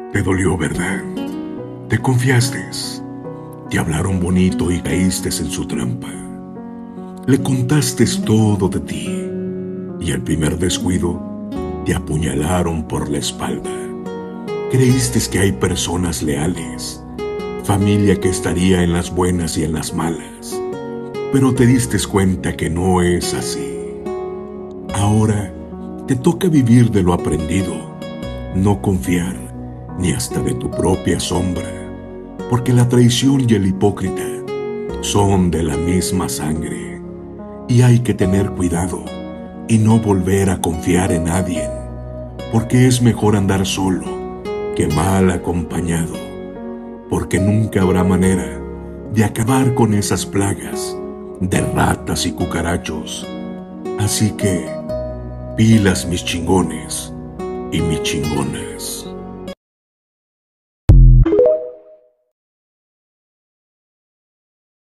Te dolió, ¿verdad? Te confiaste, te hablaron bonito y caíste en su trampa. Le contaste todo de ti y al primer descuido te apuñalaron por la espalda. Creíste que hay personas leales, familia que estaría en las buenas y en las malas, pero te diste cuenta que no es así. Ahora te toca vivir de lo aprendido, no confiar ni hasta de tu propia sombra, porque la traición y el hipócrita son de la misma sangre, y hay que tener cuidado y no volver a confiar en nadie, porque es mejor andar solo que mal acompañado, porque nunca habrá manera de acabar con esas plagas de ratas y cucarachos. Así que, pilas mis chingones y mis chingonas.